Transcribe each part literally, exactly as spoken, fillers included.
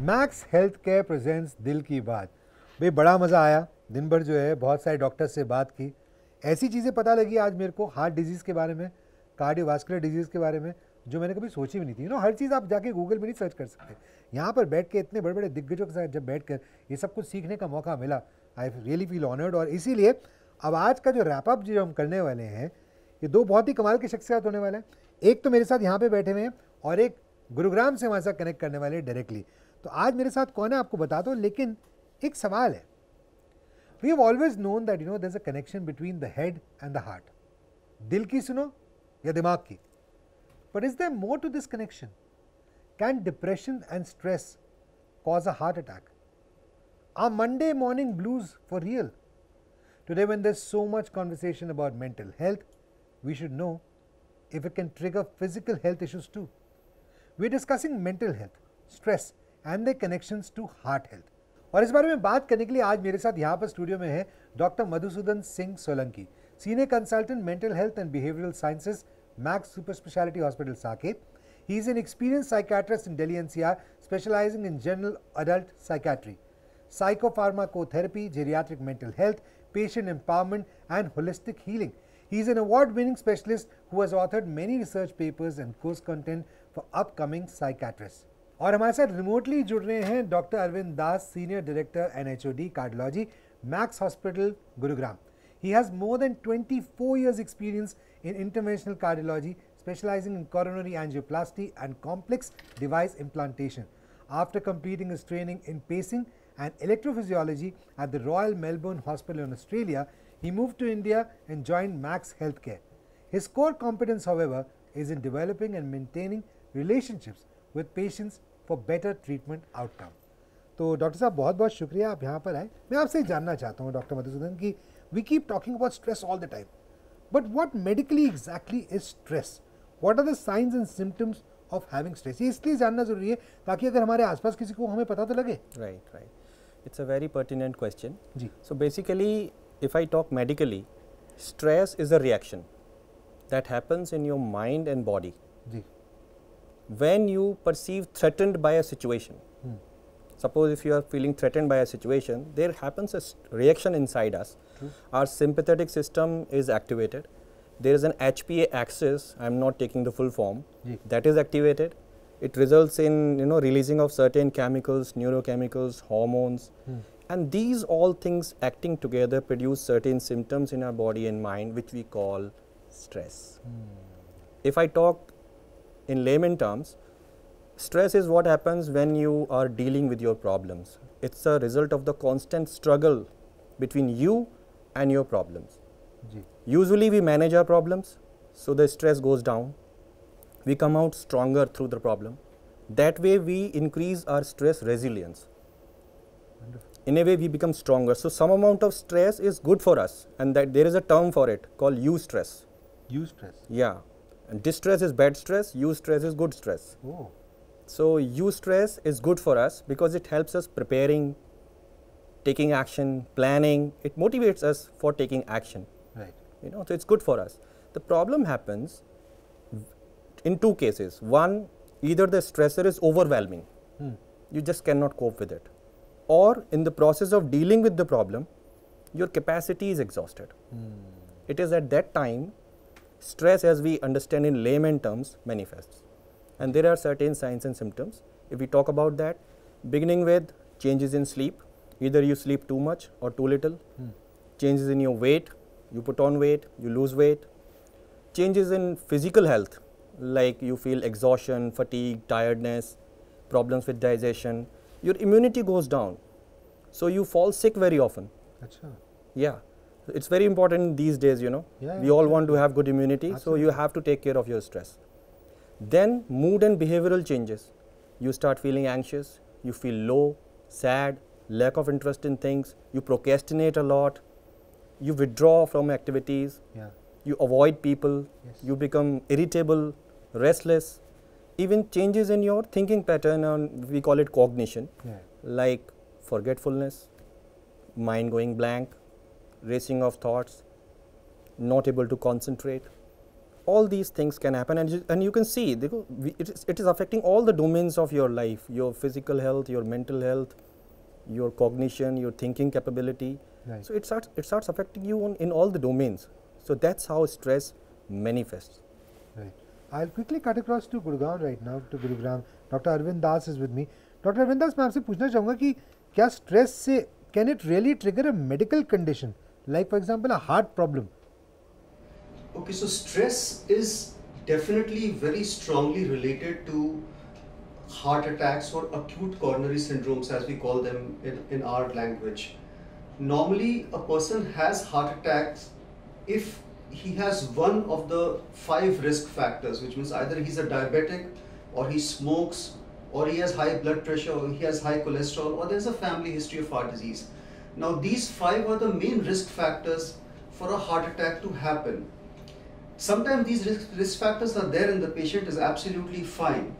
Max health care presents दिल की बात। भाई बड़ा मज़ा आया, दिन भर जो है बहुत सारे डॉक्टर से बात की, ऐसी चीज़ें पता लगी आज मेरे को हार्ट डिजीज़ के बारे में, कार्डियोवास्कुलर डिजीज़ के बारे में, जो मैंने कभी सोची भी नहीं थी। यू नो हर चीज़ आप जाके गूगल में नहीं सर्च कर सकते। यहाँ पर बैठ के इतने बड़े बड़े दिग्गजों के साथ जब बैठ कर ये सब कुछ सीखने का मौका मिला, आई रियली फील ऑनर्ड। और इसीलिए अब आज का जो रैपअप जो हम करने वाले हैं, ये दो बहुत ही कमाल की शख्सियत होने वाले हैं। एक तो मेरे साथ यहाँ पे बैठे हुए हैं और एक गुरुग्राम से हमारे साथ कनेक्ट करने वाले डायरेक्टली। तो आज मेरे साथ कौन है आपको बता दो, लेकिन एक सवाल है। We have always known that you know there is a connection between the head and the heart. दिल की सुनो या दिमाग की, but is there more to this connection? Can depression and stress cause a heart attack? Are Monday morning blues for real? Today, when there's so much conversation about mental health, we should know if it can trigger physical health issues too. We're discussing mental health, stress and their connections to heart health. और इस बारे में बात करने के लिए आज मेरे साथ यहाँ पर स्टूडियो में है doctor Madhusudan Singh Solanki, senior consultant mental health and behavioural sciences, Max super speciality hospital Saket. He is an experienced psychiatrist in Delhi N C R, specializing in general adult psychiatry, psychopharmacotherapy, geriatric mental health, patient empowerment and holistic healing. He is an award-winning specialist who has authored many research papers and course content for upcoming psychiatrists. और हमारे साथ remotely जुड़ रहे हैं doctor Arvind Das, senior director N H O D cardiology, Max hospital Gurugram. He has more than twenty-four years experience in interventional cardiology, specializing in coronary angioplasty and complex device implantation. After completing his training in pacing and electrophysiology at the Royal Melbourne Hospital in Australia, he moved to India and joined Max Healthcare. His core competence, however, is in developing and maintaining relationships with patients for better treatment outcome. तो doctor साहब बहुत बहुत शुक्रिया आप यहाँ पर आए. मैं आपसे ही जानना चाहता हूँ डॉक्टर मधुसूदन कि we keep talking about stress all the time, but what medically exactly is stress? What are the signs and symptoms of having stress? ये इसलिए जानना जरूरी है ताकि अगर हमारे आसपास किसी को हमें पता तो लगे. Right, right. It's a very pertinent question. Ji. So basically, if I talk medically, stress is a reaction that happens in your mind and body. Ji. When you perceive threatened by a situation. Hmm. Suppose if you are feeling threatened by a situation, there happens a reaction inside us. True. Our sympathetic system is activated. There is an H P A axis, I am not taking the full form, ji. that is activated. It results in you know releasing of certain chemicals, neurochemicals, hormones, Hmm. and these all things acting together produce certain symptoms in our body and mind, which we call stress. Hmm. If I talk in layman terms, stress is what happens when you are dealing with your problems. It's a result of the constant struggle between you and your problems. Ji. Usually we manage our problems, so the stress goes down. We come out stronger through the problem. That way we increase our stress resilience. Wonderful. In a way we become stronger. So some amount of stress is good for us, and that there is a term for it called eustress. Eustress. Yeah. And distress is bad stress, eustress is good stress. Oh. So eustress is good for us because it helps us preparing, taking action, planning. It motivates us for taking action. Right. You know, so it's good for us. The problem happens in two cases. One, either the stressor is overwhelming. Hmm. You just cannot cope with it. Or in the process of dealing with the problem, your capacity is exhausted. Hmm. It is at that time, stress as we understand in layman terms manifests. And there are certain signs and symptoms. If we talk about that, beginning with changes in sleep, either you sleep too much or too little, Hmm. changes in your weight, you put on weight, you lose weight, changes in physical health, like you feel exhaustion, fatigue, tiredness, problems with digestion, your immunity goes down, so you fall sick very often. अच्छा. Yeah, it's very important these days, you know. Yeah, we yeah, all yeah. want to have good immunity, Absolutely. so you have to take care of your stress. Then mood and behavioral changes. You start feeling anxious, you feel low, sad, lack of interest in things, you procrastinate a lot, you withdraw from activities, Yeah. you avoid people, Yes. you become irritable, restless, even changes in your thinking pattern, and we call it cognition, Yeah. like forgetfulness, mind going blank, racing of thoughts, not able to concentrate, all these things can happen, and you, and you can see देखो, we- it is, it is affecting all the domains of your life, your physical health, your mental health, your cognition, your thinking capability. Right. So it starts it starts affecting you on, in all the domains. So that's how stress manifests. Right. I'll quickly cut across to Gurgaon right now, to Gurugram. Doctor Arvind Das is with me. Doctor Arvind Das, मैं आपसे पूछना चाहूँगा कि क्या stress से can it really trigger a medical condition, like for example a heart problem? Okay, so stress is definitely very strongly related to heart attacks or acute coronary syndromes, as we call them in, in our language. Normally, a person has heart attacks if he has one of the five risk factors, which means either he's a diabetic, or he smokes, or he has high blood pressure, or he has high cholesterol, or there's a family history of heart disease. Now, these five are the main risk factors for a heart attack to happen. Sometimes these risk, risk factors are there and the patient is absolutely fine.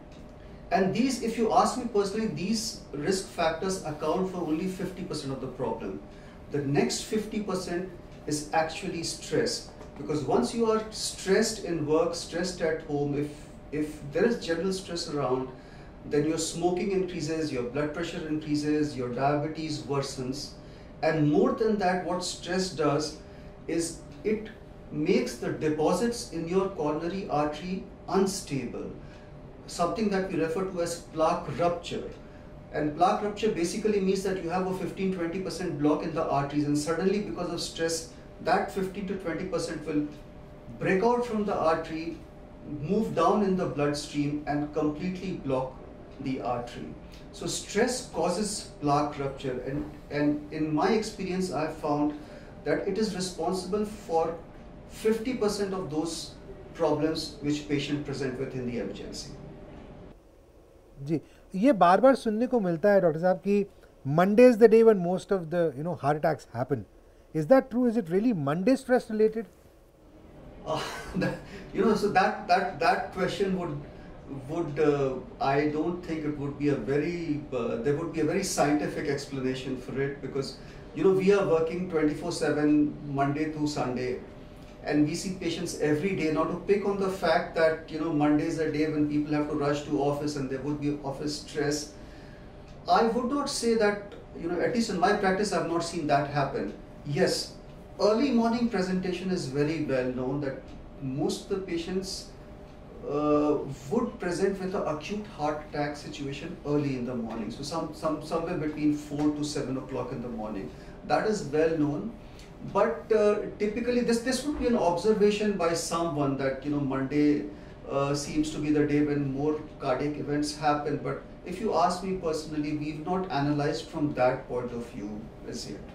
And these, if you ask me personally, these risk factors account for only fifty percent of the problem. The next fifty percent is actually stress. Because once you are stressed in work, stressed at home, if, if there is general stress around, then your smoking increases, your blood pressure increases, your diabetes worsens. And more than that, what stress does is it makes the deposits in your coronary artery unstable, something that we refer to as plaque rupture. And plaque rupture basically means that you have a fifteen to twenty percent block in the arteries, and suddenly because of stress, that fifteen to twenty percent will break out from the artery, move down in the bloodstream and completely block the artery. So stress causes plaque rupture, and, and in my experience I've found that it is responsible for fifty percent of those problems which patient present with in the emergency. जी, ये बार बार सुनने को मिलता है doctor साहब कि Monday is the day when most of the you know heart attacks happen. Is that true? Is it really Monday stress related? Uh, that, you know, so that that that question would would uh, I don't think it would be a very uh, there would be a very scientific explanation for it, because you know we are working twenty-four seven Monday to Sunday, and we see patients every day. Now, to pick on the fact that you know Monday is a day when people have to rush to office and there would be office stress, I would not say that, you know, at least in my practice I have not seen that happen. Yes, early morning presentation is very well known that most of the patients uh, would present with an acute heart attack situation early in the morning. So some, some somewhere between four to seven o'clock in the morning. That is well known. But uh, typically this, this would be an observation by someone that, you know, Monday uh, seems to be the day when more cardiac events happen. But if you ask me personally, we've not analyzed from that point of view as yet.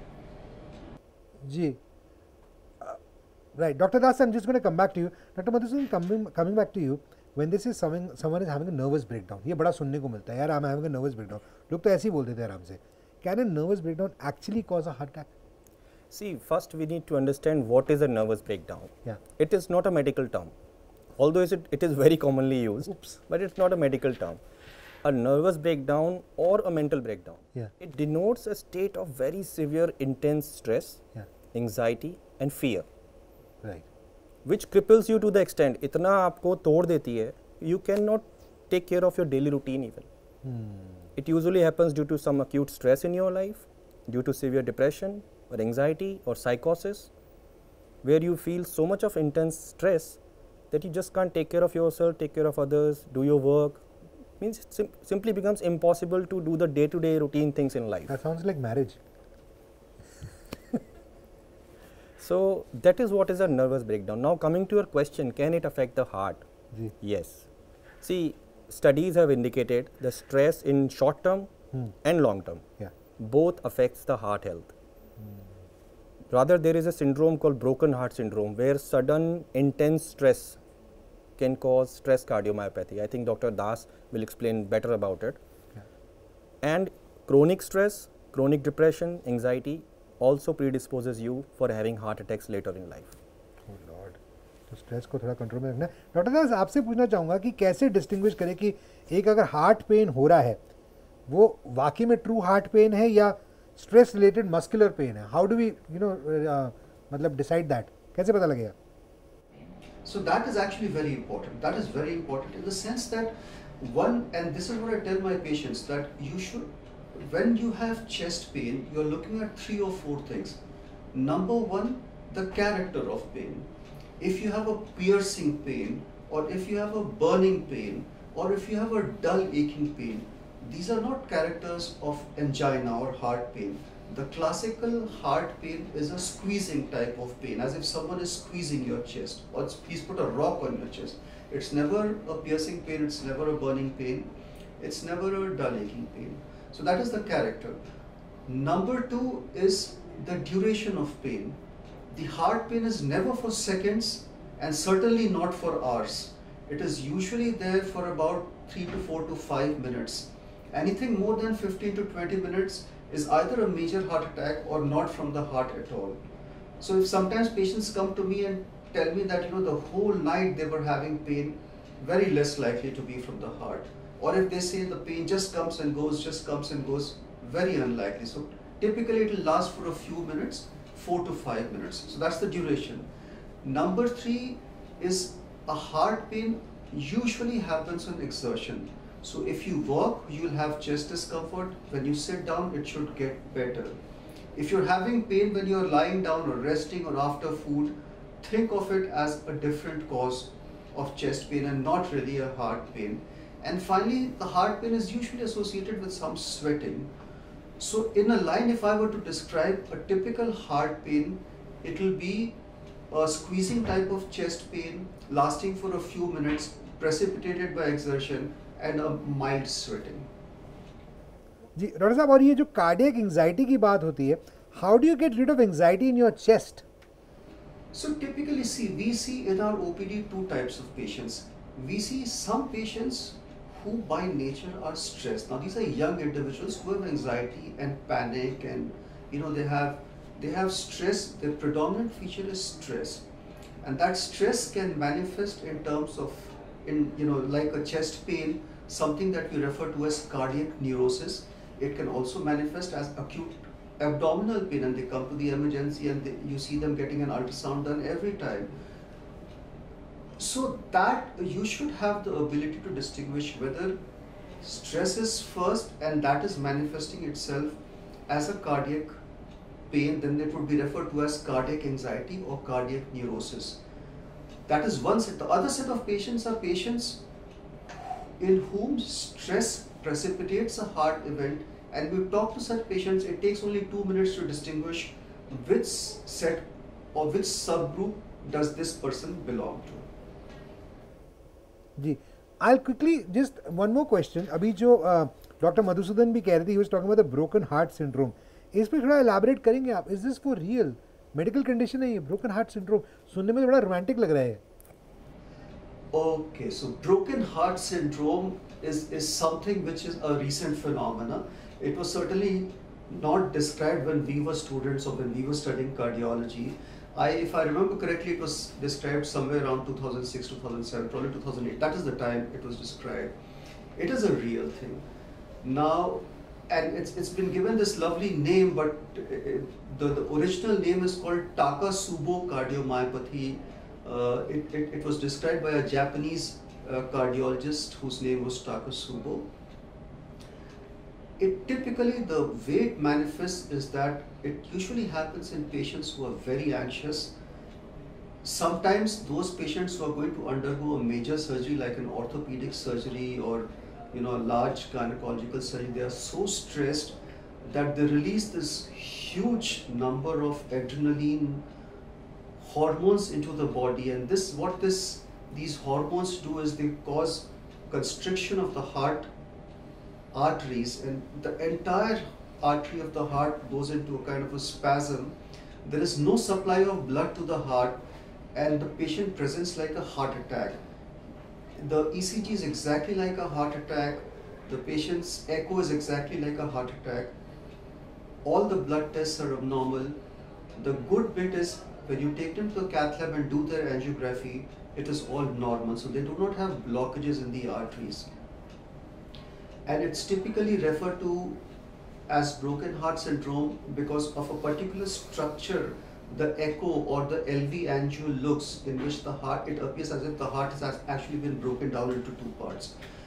Ji, uh, right. Doctor Das, I'm just going to come back to you. Doctor Madhusudan, coming coming back to you. When this is someone someone is having a nervous breakdown, ये बड़ा सुनने को मिलता है यार, I'm having a nervous breakdown. लोग तो ऐसे ही बोल देते हैं आराम से. Can a nervous breakdown actually cause a heart attack? See, first we need to understand what is a nervous breakdown. Yeah. It is not a medical term, although it, it is very commonly used. Oops. But it's not a medical term. A nervous breakdown or a mental breakdown. Yeah. It denotes a state of very severe intense stress, Yeah. anxiety and fear, Right. which cripples you to the extent इतना आपको तोड़ देती है, you cannot take care of your daily routine even. Hmm. It usually happens due to some acute stress in your life, due to severe depression or anxiety or psychosis, where you feel so much of intense stress that you just can't take care of yourself, take care of others, do your work. Means it sim simply becomes impossible to do the day-to-day routine things in life. That sounds like marriage. So that is what is a nervous breakdown. Now coming to your question, can it affect the heart? जी. Yes. See, studies have indicated the stress in short term Hmm. and long term Yeah. both affects the heart health. Rather, there is a syndrome called broken heart syndrome where sudden intense stress can cause stress cardiomyopathy. I think Doctor Das will explain better about it. Yeah. And chronic stress, chronic depression, anxiety also predisposes you for having heart attacks later in life. Oh Lord. तो stress को थोड़ा control में रखना है. Doctor दास, आपसे पूछना चाहूँगा कि कैसे डिस्टिंग्विश करें कि एक अगर हार्ट पेन हो रहा है वो वाकई में ट्रू हार्ट पेन है या स्ट्रेस रिलेटेड मस्कुलर पेन है. How do we you know मतलब डिसाइड दैट, कैसे पता लगेगा? So that is actually very important. That is very important in the sense that one, and this is what I tell my patients, that you should, when you have chest pain, you're looking at three or four things. Number one, the character of pain. If you have a piercing pain, or if you have a burning pain, or if you have a dull aching pain, these are not characters of angina or heart pain. The classical heart pain is a squeezing type of pain, as if someone is squeezing your chest, or he's put a rock on your chest. It's never a piercing pain, it's never a burning pain, it's never a dull aching pain. So that is the character. Number two is the duration of pain. The heart pain is never for seconds and certainly not for hours. It is usually there for about three to four to five minutes. Anything more than fifteen to twenty minutes is either a major heart attack or not from the heart at all. So if sometimes patients come to me and tell me that, you know, the whole night they were having pain, very less likely to be from the heart. Or if they say the pain just comes and goes, just comes and goes, very unlikely. So typically it will last for a few minutes, four to five minutes. So that's the duration. Number three is a heart pain usually happens on exertion. So if you walk, you will have chest discomfort. When you sit down, it should get better. If you're having pain when you're lying down or resting or after food, think of it as a different cause of chest pain and not really a heart pain. And finally, the heart pain is usually associated with some sweating. So in a line, if I were to describe a typical heart pain, it will be a squeezing type of chest pain lasting for a few minutes, precipitated by exertion, and a mild sweating. जी doctor साहब, और ये जो cardiac anxiety की बात होती है, how do you get rid of anxiety in your chest? So typically, see, we see in our O P D two types of patients. We see some patients who by nature are stressed. Now these are young individuals who have anxiety and panic, and you know they have they have stress. Their predominant feature is stress, and that stress can manifest in terms of, in you know like a chest pain, something that we refer to as cardiac neurosis. It can also manifest as acute abdominal pain, and they come to the emergency and they, you see them getting an ultrasound done every time. So that you should have the ability to distinguish whether stress is first and that is manifesting itself as a cardiac pain, then it would be referred to as cardiac anxiety or cardiac neurosis. That is one set. The other set of patients are patients in whom stress precipitates a heart event, and we talk to such patients. It takes only two minutes to distinguish which set or which subgroup does this person belong to. जी, I'll quickly just one more question. अभी जो doctor uh, Madhusudan भी कह रही थी, he was talking about the broken heart syndrome. इस पर थोड़ा elaborate करेंगे आप? Is this for real? Medical condition है ये ब्रोकन हार्ट सिंड्रोम? सुनने में बड़ा रोमांटिक लग रहा है. Okay, so broken heart syndrome is is something which is a recent phenomena. It was certainly not described when we were students or when we were studying cardiology. I, if I remember correctly, it was described somewhere around two thousand six, two thousand seven, probably two thousand eight. That is the time it was described. It is a real thing. Now, and it's it's been given this lovely name, but the, the original name is called Takotsubo cardiomyopathy. Uh, it, it, it was described by a Japanese uh, cardiologist whose name was Takotsubo. It typically, the way it manifests is that it usually happens in patients who are very anxious. Sometimes those patients who are going to undergo a major surgery like an orthopedic surgery or you know, a large gynecological surgery, they are so stressed that they release this huge number of adrenaline hormones into the body, and this what this these hormones do is they cause constriction of the heart arteries, and the entire artery of the heart goes into a kind of a spasm. There is no supply of blood to the heart, and the patient presents like a heart attack. The E C G is exactly like a heart attack. The patient's echo is exactly like a heart attack. All the blood tests are abnormal. The good bit is when you take them to the cath lab and do their angiography, it is all normal. So they do not have blockages in the arteries. And it's typically referred to as broken heart syndrome because of a particular structure the echo or the L V angio looks, in which the heart, it appears as if the heart has actually been broken down into two parts.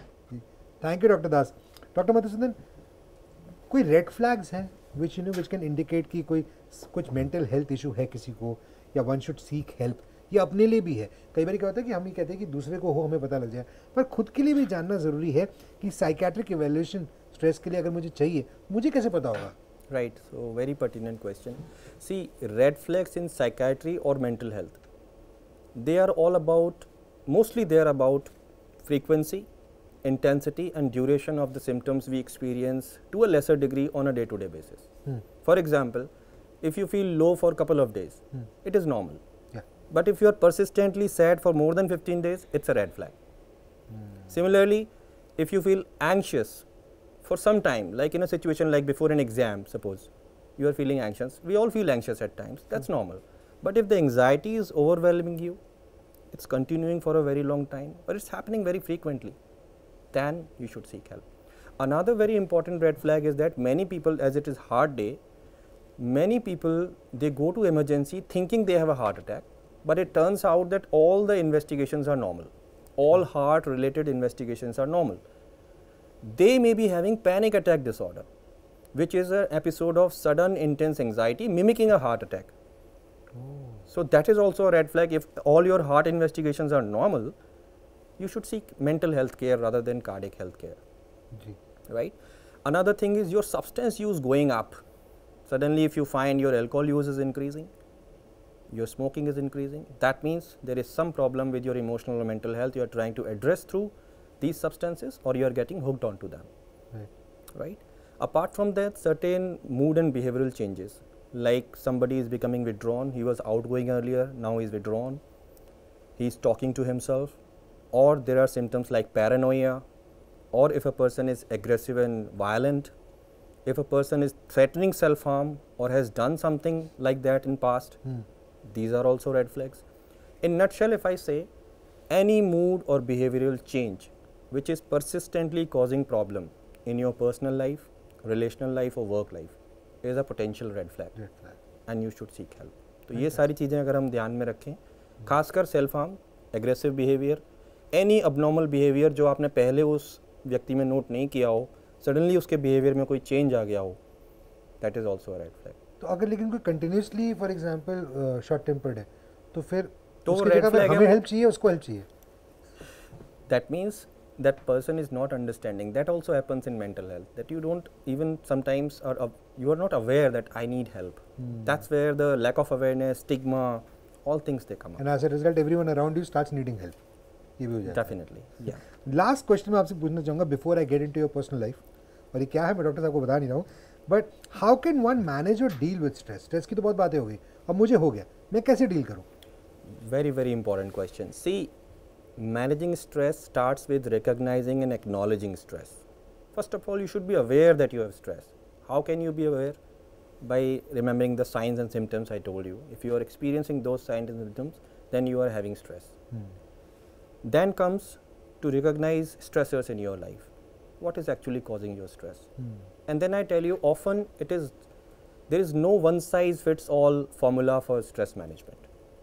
Thank you, Doctor Das. Doctor Madhusudan, कोई red flags हैं which you know which can indicate कि कोई कुछ mental health issue है किसी को, या one should seek help, या अपने लिए भी है? कई बार क्या होता है कि हम ये कहते हैं कि दूसरे को हो हमें पता लग जाए, पर खुद के लिए भी जानना ज़रूरी है कि साइकेट्रिक इवैल्यूएशन स्ट्रेस के लिए अगर मुझे चाहिए, मुझे कैसे पता होगा? Right, so very pertinent question. See, red flags in psychiatry or mental health, they are all about, mostly they are about frequency, intensity and duration of the symptoms we experience to a lesser degree on a day-to-day basis. Hmm. For example, if you feel low for a couple of days, Hmm. it is normal. Yeah. But if you are persistently sad for more than fifteen days, it's a red flag. Hmm. Similarly, if you feel anxious for some time, like in a situation like before an exam, suppose you are feeling anxious, we all feel anxious at times, that's Hmm. normal. But if the anxiety is overwhelming you, it's continuing for a very long time, or it's happening very frequently, then you should seek help. Another very important red flag is that many people, as it is heart day, many people, they go to emergency thinking they have a heart attack, but it turns out that all the investigations are normal. All heart related investigations are normal. They may be having panic attack disorder, which is an episode of sudden intense anxiety mimicking a heart attack. Oh. So that is also a red flag. If all your heart investigations are normal, you should seek mental health care rather than cardiac health care. Ji. Right? Another thing is your substance use going up. Suddenly if you find your alcohol use is increasing, your smoking is increasing, that means there is some problem with your emotional or mental health you are trying to address through these substances, or you are getting hooked onto them. Right. Right? Apart from that, certain mood and behavioral changes, like somebody is becoming withdrawn, he was outgoing earlier, now he is withdrawn, he is talking to himself, or there are symptoms like paranoia, or if a person is aggressive and violent, if a person is threatening self-harm or has done something like that in past, Hmm. these are also red flags. In nutshell, if I say any mood or behavioral change which is persistently causing problem in your personal life, relational life or work life is a potential red flag, Red flag. and you should seek help. तो ये सारी चीज़ें अगर हम ध्यान में रखें, खासकर self harm, aggressive behaviour, any abnormal behaviour जो आपने पहले उस व्यक्ति में नोट नहीं किया हो, सडनली उसके बिहेवियर में कोई चेंज आ गया हो, that is also a red flag. तो अगर लेकिन कोई continuously for example short tempered है, तो फिर तो उसकी red जगह पर flag है हमें वो. हेल्प चाहिए, उसको हेल्प चाहिए. That means that person is not understanding. That also happens in mental health, that you don't even sometimes are uh, you are not aware that I need help. Hmm. That's where the lack of awareness, stigma, all things they come up. And as a result, everyone around you starts needing help. ये भी हो जाता है. Definitely, yeah. Last question मैं आपसे पूछना चाहूँगा before I get into your personal life, और ये क्या है मैं डॉक्टर साहब को बता नहीं रहा हूँ, but how can one manage और डील विद स्ट्रेस? स्ट्रेस की तो बहुत बातें हो गई, अब मुझे हो गया, मैं कैसे डील करूँ? Very, very important question. See, managing stress starts with recognizing and acknowledging stress. First of all, you should be aware that you have stress. How can you be aware? By remembering the signs and symptoms I told you. If you are experiencing those signs and symptoms, then you are having stress. Hmm. Then comes to recognize stressors in your life. What is actually causing your stress? Hmm. And then I tell you, often it is, there is no one size fits all formula for stress management.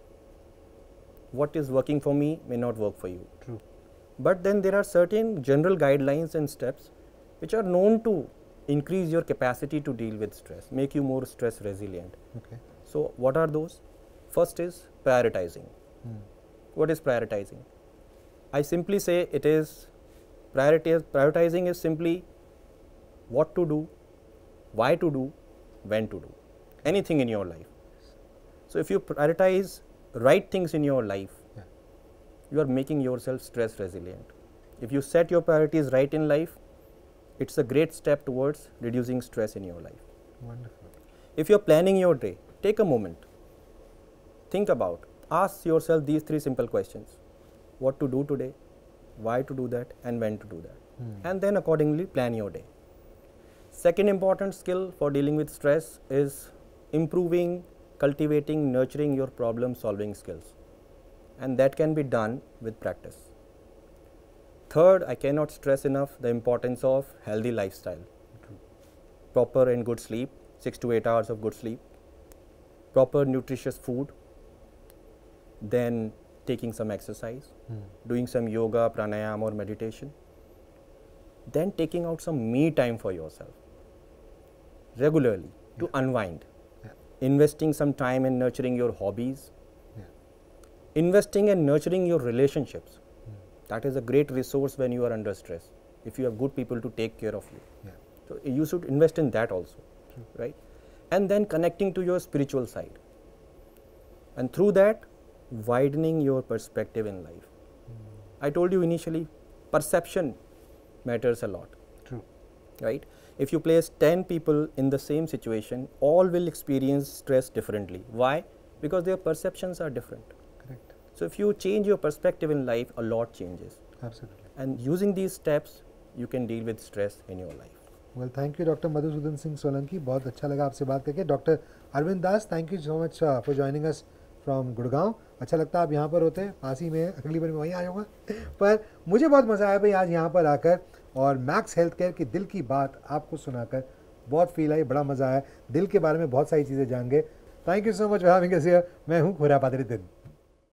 What is working for me may not work for you. True. But then there are certain general guidelines and steps which are known to increase your capacity to deal with stress, make you more stress resilient. Okay. So what are those? First is prioritizing. Hmm. What is prioritizing? I simply say it is prioritize, prioritizing is simply what to do, why to do, when to do, anything in your life. So if you prioritize right things in your life, Yeah. you are making yourself stress resilient. If you set your priorities right in life, it's a great step towards reducing stress in your life. Wonderful. If you are planning your day, take a moment, think about, ask yourself these three simple questions: what to do today, why to do that, and when to do that. Hmm. And then accordingly plan your day. Second important skill for dealing with stress is improving, cultivating, nurturing your problem solving skills, and that can be done with practice. Third, I cannot stress enough the importance of healthy lifestyle. True. Proper and good sleep, six to eight hours of good sleep. proper nutritious food, then taking some exercise, Hmm. doing some yoga, pranayama or meditation, then taking out some me time for yourself regularly to unwind, Yeah. investing some time in nurturing your hobbies, Yeah. investing and nurturing your relationships. That is a great resource when you are under stress, if you have good people to take care of you. Yeah. So you should invest in that also, right? And then connecting to your spiritual side, and through that widening your perspective in life. I told you initially, perception matters a lot, True. right? If you place ten people in the same situation, all will experience stress differently. Why? Because their perceptions are different. Correct. So if you change your perspective in life, a lot changes. Absolutely. And using these steps, you can deal with stress in your life. Well thank you doctor Madhusudan Singh Solanki, बहुत अच्छा लगा आपसे बात करके. Doctor Arvind Das, thank you so much for joining us from Gurgaon. अच्छा लगता है आप यहाँ पर होते, पास ही में, अगली बार मैं वहीं आया हूँ. पर मुझे बहुत मज़ा आया भाई आज यहाँ पर आकर, और मैक्स हेल्थ केयर की दिल की बात आपको सुनाकर बहुत फील आई, बड़ा मज़ा आया. दिल के बारे में बहुत सारी चीज़ें जान गए. Thank you so much for having us here. मैं हूँ खुरा पादरी दिन.